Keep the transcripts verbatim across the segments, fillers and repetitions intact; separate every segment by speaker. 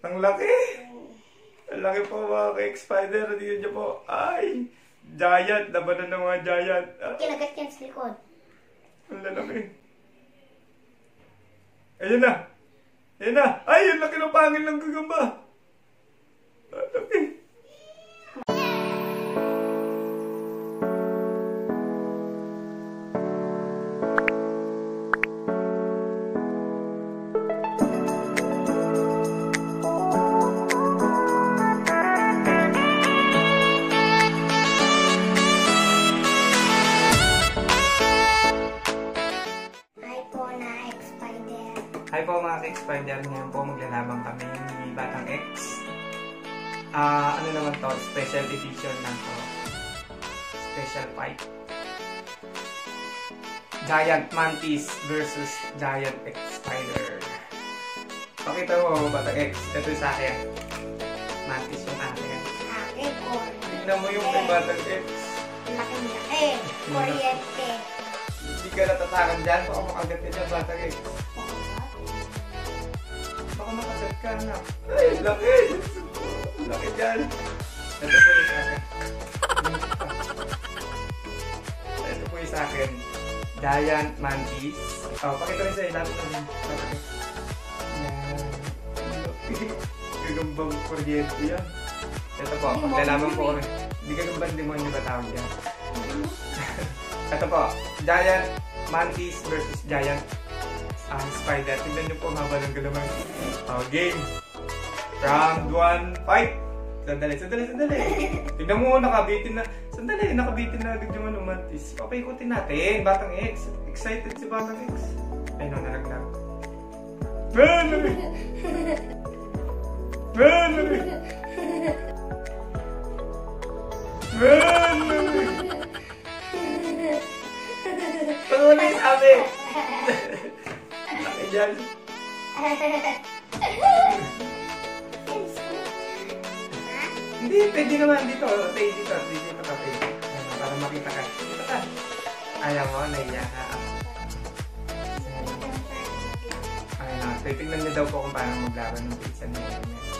Speaker 1: Ang laki! Ang laki po mga ka-X-Spider. Dito niyo po. Ay! Giant! Labanan ng mga giant. Ah.
Speaker 2: Kinagat yan sa likod.
Speaker 1: Ang lalaki. Ayun na! Ayun na! Ay! Ang laki ng pangil ng gagamba! Ang laki! Hi po mga ka-X-Spider, ngayon po maglalabang kami ni Batang X. Ah, uh, ano naman to? Special edition lang to. Special fight. Giant Mantis versus Giant X-Spider. Pakita mo Batang X. Ito sa akin. Mantis yung akin.
Speaker 2: Akin ko.
Speaker 1: Tignan mo yung kay Batang X.
Speaker 2: Laki niya. Eh, kuryente.
Speaker 1: Hindi ka natatakan dyan. Baka makagat ka dyan Batang X. Baka makagat ka na. Ay, laki! Laki dyan. Ito po yung sa akin. Ito po yung sa akin. Giant Mantis. Oh, pakita rin sa'yo. Lapit na rin. Yan. Gagambang kuryente yan. Ito po. Maglalaman po kami. Hindi gagambang demonyo ba tawag yan? Ito po. Giant Mantis versus Giant Ah, Spider. Tignan nyo po ang haba ng galaman. Oh, game. Round one, fight! Sandali, sandali, sandali. Tignan mo, nakabitin na. Sandali, nakabitin na agad yung ano, Mantis. Papaikutin natin. Batang X. Excited si Batang X. Ay, no, nalaglag. Malami! Malami! Malami! Pag-uli sabi! Diyan. Hindi, pwede naman dito. Tay, dito. Dito ka, tay. Para makita ka. Dito ka. Ayaw mo, naiya ka. Ayun na. Titignan niyo daw po kung paano maglaban ng pizza niya.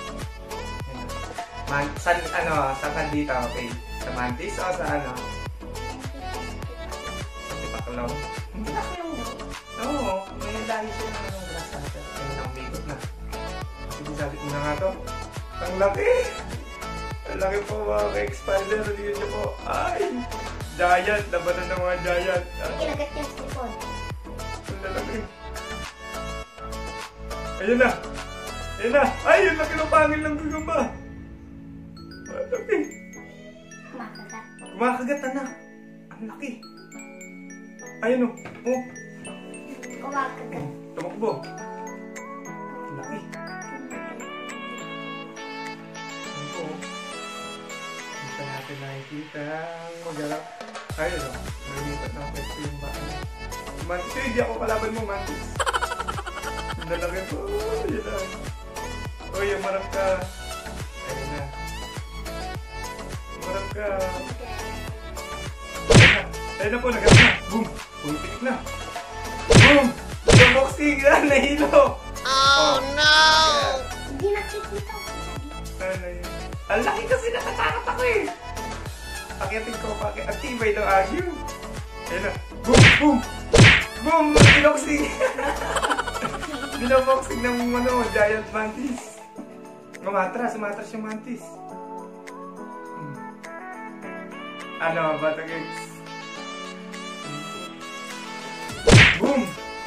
Speaker 1: Man, san, ano, saan ka dito, okay? Sa Mantis o sa ano? Sa Tipaklaw? Oo, may lahi siya ng anong grass natin. Ayun na, umigot na. Sige, sabi ko na nga to. Ang laki! Ang laki po mga ka-X-Spider. Dito niyo po. Ay! Giant! Labanan ng mga giant.
Speaker 2: Kinagat yan sa likod.
Speaker 1: Ang lalaki. Ayun na! Ayun na! Ay! Ang laki ng pangil ng gagamba! Ang laki!
Speaker 2: Kumakagat.
Speaker 1: Kumakagat na! Ang laki! Ayun o! Oh!
Speaker 2: Kumakagat.
Speaker 1: Tumakbo. Laki. Ano po? Hindi pa natin nakikita ang magalap. Ayun o. Nalipat na ako ito yung baka. Mantis, hindi ako kalaban mo, Mantis. Yung lalaki po. Yun na. Uy, umarap ka. Ayun na. Umarap ka. Ayun na. Ayun na po, nagalap na. Boom! Uy, pitik na. Boom! Yung boxing na, nahilo!
Speaker 3: Oh, no!
Speaker 2: Hindi nakikita ko.
Speaker 1: Ano yun? Ang laki kasi nakatakot ako eh! Pakiatin ko, pakit. Ang tibay ng agyo. Ayun na. Boom! Boom! Boom! Binoxing! Binoboxing ng ano, Giant Mantis. Umatras, umatras yung Mantis. Hmm. Ano, Batang X? Boom!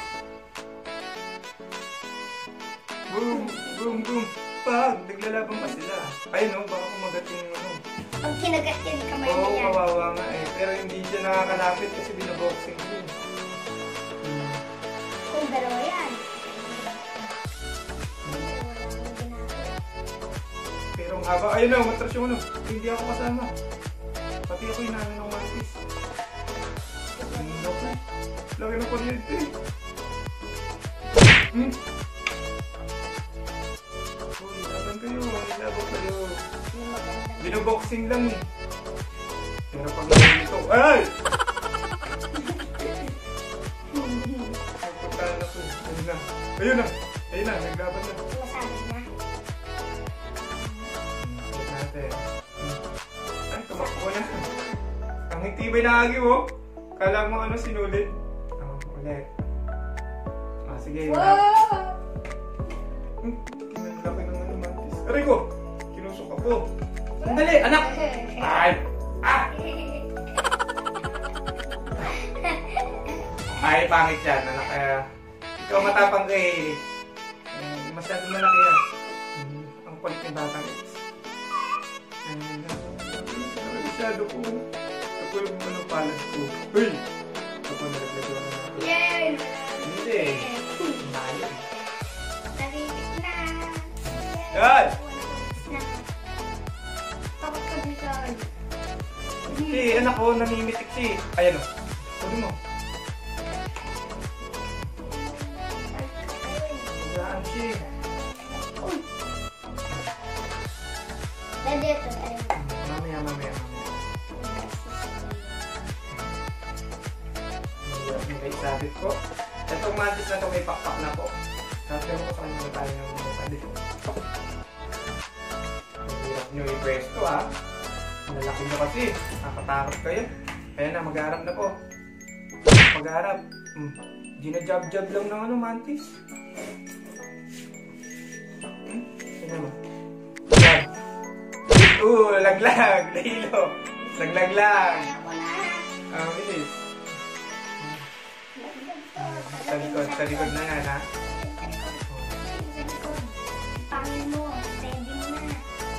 Speaker 1: Boom! Boom! Boom! Pag naglalaban pa sila. Ayun o, baka kumagat yung ano.
Speaker 2: Pag kinagat yan, kamay
Speaker 1: Oo,
Speaker 2: na yan.
Speaker 1: kawawa nga eh. Pero hindi siya nakakalapit kasi binaboxing ko. Hmm.
Speaker 2: Kung dalawa yan.
Speaker 1: Pero ang haba, ayun na, matras yung ano. Hindi ako kasama. Pati ako yung namin ng Mantis. Laki. Laki ng kuryente. Hmm? Uy, laban kayo. Laban kayo. Binoboxing lang eh. Pero pag nalito ito, ay! Nagpuntahan ako. Ayun na. Ayun na. Ayun na. Naglaban na.
Speaker 2: Masabi na.
Speaker 1: Hindi binagi mo. Kala mo ano sinulit. Oh, ulit. Ah, sige.
Speaker 2: Wow!
Speaker 1: Hmm, kinalaki ng ano, mantis. Aray ko! Kinusok ako. Sandali, anak! Ay! Ah! Ay, pangit yan, anak. Uh, ikaw matapang ka eh. Uh, masyadong malaki yan. Hmm, ang kulit ng batang ex. Uh, masyado po. Ako yung ano palas ko. Uy! Ako nalaglag na naman.
Speaker 2: Yay!
Speaker 1: Hindi. Mayo.
Speaker 2: Narinig na.
Speaker 1: Yan!
Speaker 2: Takot ka dito.
Speaker 1: Si anak ko, namimitik si. Ayan o. Sabi mo. Saan si?
Speaker 2: Uy! Nandito tayo.
Speaker 1: Mamaya, mamaya, mamaya. May sabit ko. Itong mantis na ito may pakpak na po. Sabi ko sa kanya na tayo ng mga pwede. Ang hirap nyo i-pwesto ha. Lalaki nyo kasi. Nakatakot kayo. Kaya na, mag-harap na po. Mag-harap. Hmm. Gina-jab-jab lang ng ano, mantis. Hmm? Sino naman? Jab. Uh, laglag. Nahilo. Naglaglag.
Speaker 2: Ako na.
Speaker 1: Ah, bilis. Sa likod, sa likod na yan, ha?
Speaker 2: Pangin mo, steady mo na.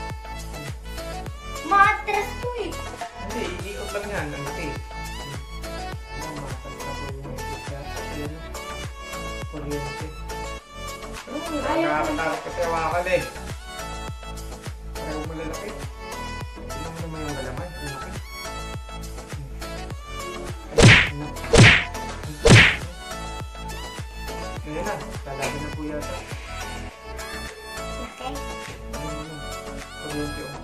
Speaker 2: Matras ko eh.
Speaker 1: Hindi, iikot lang yan, ang laki. Ano, matalis na po yung ikot yan. Kasi yan, kuryente. Ano mo, nakakatakot kasi hawakan eh. Parang malalaki. Tignan mo naman yung galaman, yung laki. Ngayon na, talaga na po yata.
Speaker 2: Okay.
Speaker 1: Ano mo, kuryente o.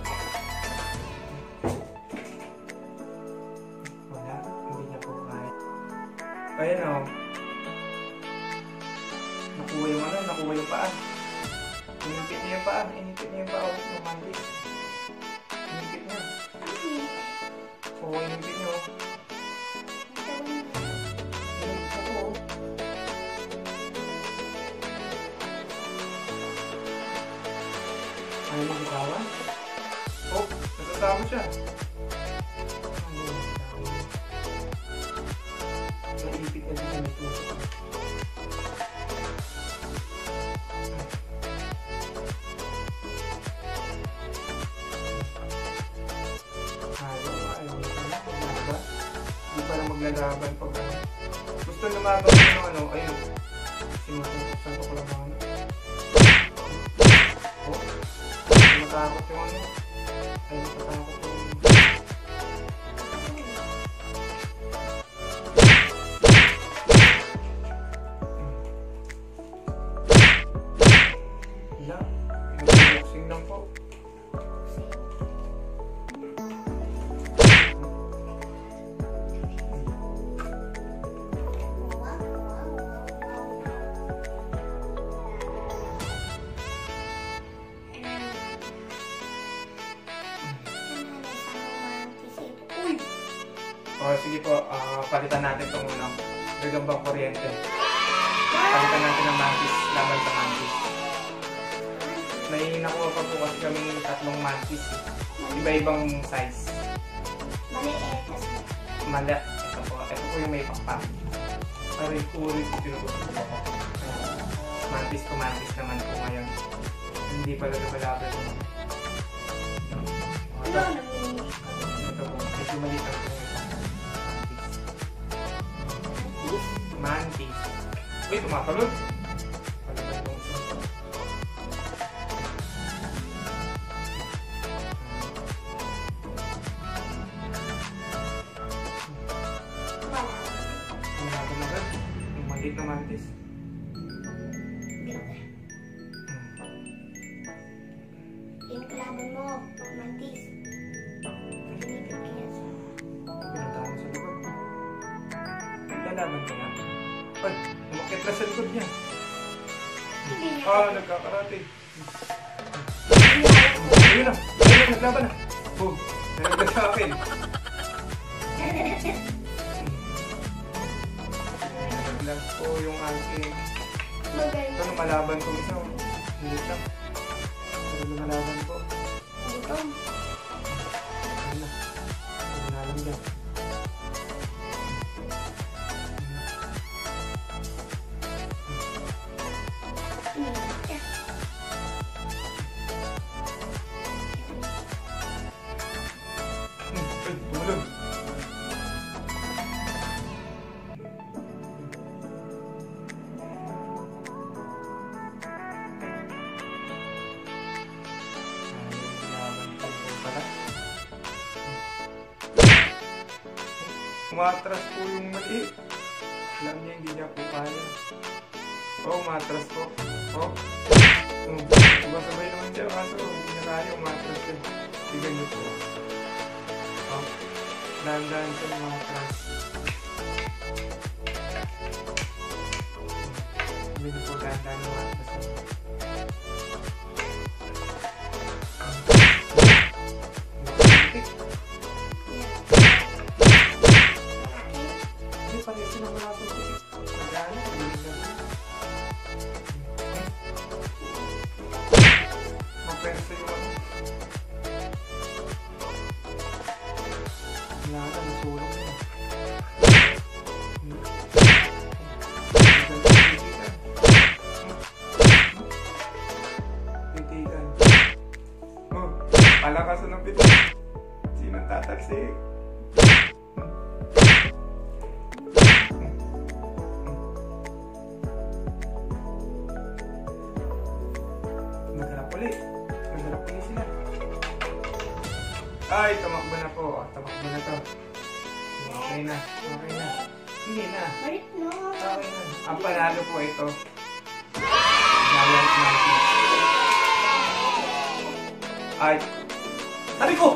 Speaker 1: Wala, hindi niya po kaya. Ayan o. Nakuha yung ano, nakuha yung paa. Inipit niya yung paa, inipit niya yung paa. Yung mantis. Inipit niya. Oo, inipit niya o. Inipit ako o. Ayaw mo bitawan? Oh, nasasama siya. Naipit na din yung ito. Ayaw, ayaw. Maglalaban. Hindi pala maglalaban pag ano. Gusto lumaban ko ng ano, ayun. Sinusuntuksan ko lang mga ano. Oh, matakot yung ano. Ay, matakot yung... Wala. Pinag-boxing lang po. O, sige po, ah, palitan natin itong ano, gagambang kuryente. Palitan natin ng mantis, laban sa mantis. May nakuha pa po kasi kami tatlong mantis. Iba-ibang size.
Speaker 2: Maliit. Kasi
Speaker 1: Mali. Ito po, ito po yung may pakpak. Aray, uri ko tinugusto ko ako. Mantis ko, mantis naman po ngayon. Hindi pala lumalaban mo.
Speaker 2: ano namin?
Speaker 1: Ito po, medyo maliit ang po. Mantis. Uy, tumatalon. Palaban itong isa. Tumatalon agad. Yung maliit na mantis.
Speaker 2: Yung kalaban mo, mantis. Pinipit ka yan sa...
Speaker 1: Pinuntahan mo sa likod. Lalaban ka na. Ay, umakit na sa likod niya.
Speaker 2: Hindi niya.
Speaker 1: Ah, nagkakarate.
Speaker 2: Hindi niya.
Speaker 1: Ayun na. Ayun na, naglaban na. Boom. Nalaglag sa akin.
Speaker 2: Pero
Speaker 1: Lang po yung aking...
Speaker 2: Maganda.
Speaker 1: Ito, lumalaban ko isa. Hindi lang. Ito, lumalaban ko.
Speaker 2: Gutom.
Speaker 1: Ano na? Ano na lang dyan. Hmm, tulog. Umatras po yung maliit. Alam niya, hindi niya po kaya. Oh, umatras po. Oh. Um, sabay naman siya, kaso hindi niya kaya, umatras siya. Tignan niyo po. Oh. Dahan-dahan siya umatras. Hindi niyo po dahan-dahan umatras siya. Pag-isin ang wala po siya. Magana, hindi naman. Mapensa yung ano. Wala na, nasulok na. Titigan. Oh, palakasan ng pito. Sinong tatalsik? Nagharap ulit. Nagharap ulit sila. Ay, tumakbo na po. Tumakbo na to. Okay na. Okay na. Hindi na.
Speaker 2: Balik no.
Speaker 1: Okay na. Ang panalo po ito. Giant Monkey. Ay. Sabi ko!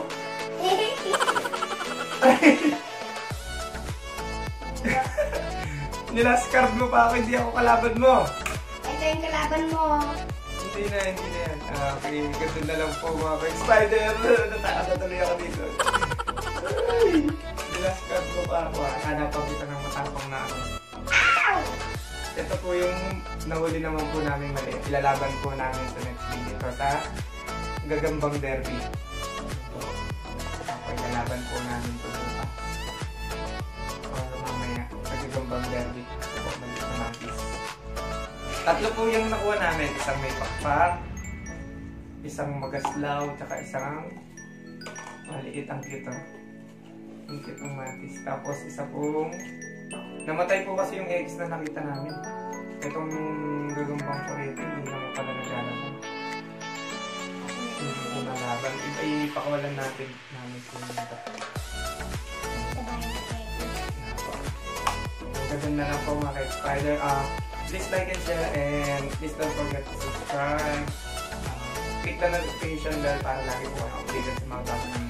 Speaker 1: Nilascard mo pa ako. Hindi ako kalaban mo.
Speaker 2: Ito yung kalaban mo.
Speaker 1: Hindi na, hindi na yan. Ah, okay, ganun na lang po mga ka-spider. Natakot na tuloy ako dito. Ay! Nilascard ko pa ako. Hanapan kita ng matapang na ako. Ito po yung nahuli naman po namin mali. Ilalaban po namin sa next video. Ito sa Gagambang Derby. Ako, ilalaban po namin ito bukas. Or mamaya sa Gagambang Derby. Ito po, mali sa Mantis. Tatlo po yung nakuha namin. Isang may pakpak, isang magaslaw, tsaka isang maliit ang cute. Ang cute ng Mantis. Tapos isa pong namatay po kasi yung eggs na nakita namin. Itong gagambang ko rito, hindi naman pala naglalaban. Hindi po nalaban. Ipakawalan natin namin po yung ito. Gagawin na lang po mga ka-spider. Ah, please like and share and please don't forget to subscribe. Uh, click the notification bell para lagi po kayo updated sa mga bago ng